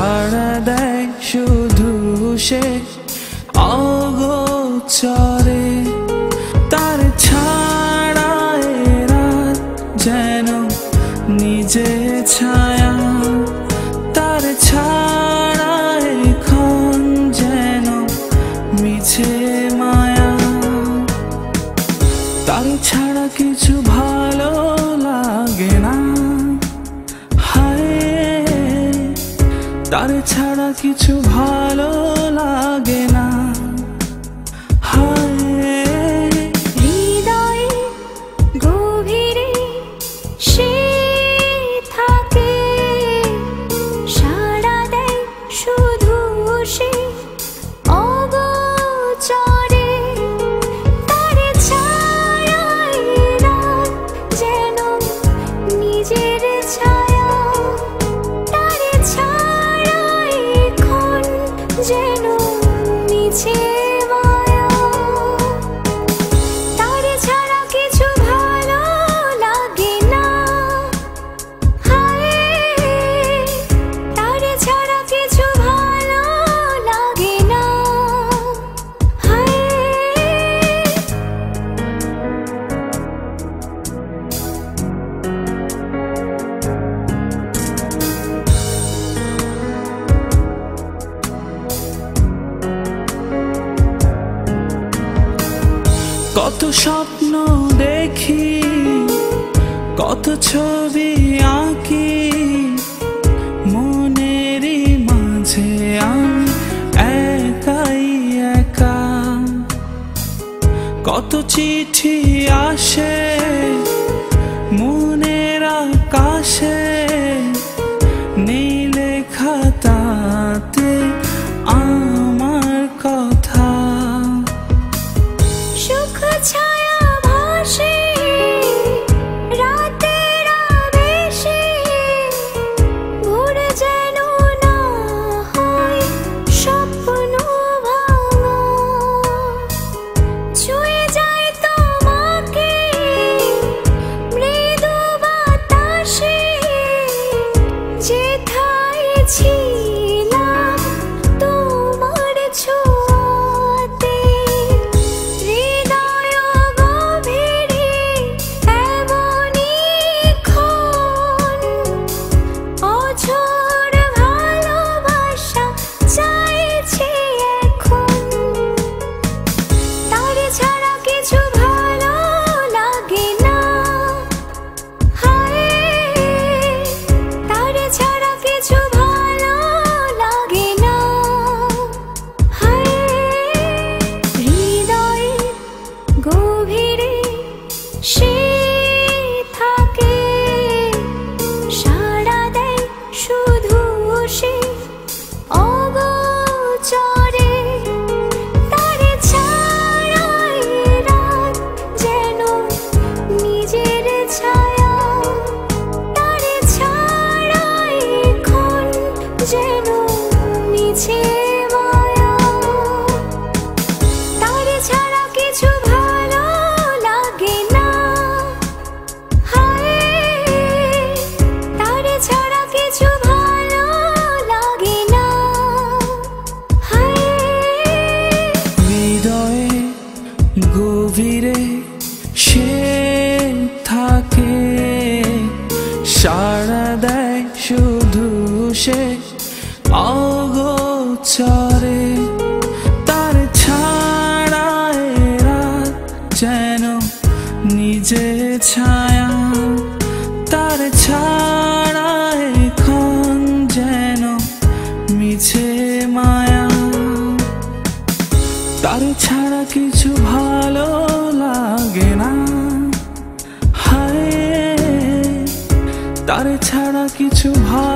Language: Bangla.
সাড়া দেয় শুধু সে অগোচরে। তার ছাড়া এ রাত যেন নিজে ছায়া, তার ছাড়া এখন যেন মিছে মায়া। তার ছাড়া কিছু ভালো লাগে না, হায় তার ছাড়া কিছু ভালো লাগে না, হায়। হৃদয়ে গভীরে সে থাকে, সাড়া দেয় শুধু সে অগোচরে। তার ছায়া এ রাত যেন নিজের ছায়া, তার ছায়া এখন যেন মিছে মায়া। তার ছাড়া কিছু ভালো লাগে না, হায় তার ছাড়া কিছু ভালো লাগে না, হায়। কত স্বপ্ন দেখি, কত ছবি আঁকি, মনেরই মাঝে আমি একাই একা। কত চিঠি আসে মনের আকাশে, নেই লেখা তাতে আমার কথা। সুখ ছায়া ভাসে রাতের আবেশে, ভোর যেন না হয় স্বপ্ন ভাঙা। ছুঁয়ে যায় তোমাকে মৃদু বাতাসে, যেথায় ছিলাম তোমার ছোঁয়াতে। হৃদয় গভীরে এমনই ক্ষণ, অঝোর ভালোবাসা চাইছে এখন। তার ছাড়া কিছু ভালো লাগে না, হায় তার ছাড়া কিছু ভালো লাগে না, হায়। হৃদয়ে গভীরে সে থাকে, সাড়া দেয় শুধু সে অগোচরে। তার ছায়া এ রাত যেন নিজের ছায়া, তার ছায়া এখন যেন মিছে মায়া। তার ছাড়া কিছু ভালো লাগে না, হায় তার ছাড়া কিছু ভালো লাগে না, হায়। হৃদয়ে গভীরে সে থাকে, সাড়া দেয় শুধু সে অগোচরে। তার ছাড়া এ রাত যেন নিজে ছায়া, তার ছাড়া এখন যেন মিছে মায়া। তার ছাড়া কিছু ভালো লাগে না, হায় তার ছাড়া কিছু ভালো